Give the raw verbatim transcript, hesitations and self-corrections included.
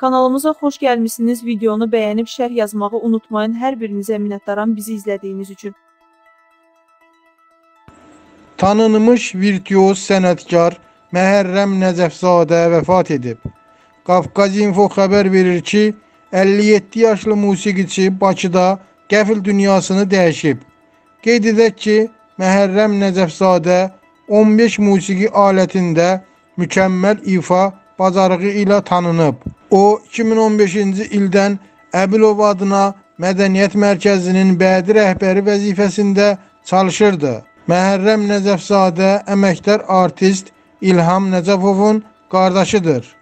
Kanalımıza xoş gəlmişsiniz. Videonu bəyənib şərh yazmağı unutmayın. Hər birinizə minnətdaram bizi izlədiyiniz üçün. Tanınmış virtüoz sənətkar Məhərrəm Nəcəfzadə vəfat edib. Qafqazinfo xəbər verir ki, əlli yeddi yaşlı musiqiçi Bakıda qəfil dünyasını dəyişib. Qeyd edək ki, Məhərrəm Nəcəfzadə on beş musiqi alətində mükəmməl ifa bacarığı ilə tanınıb. O, iki min on beşinci ildən Əbilov adına Mədəniyyət Mərkəzinin bədi rəhbəri vəzifəsində çalışırdı. Məhərrəm Nəcəfzadə əməkdar artist İlham Nəcəfovun qardaşıdır.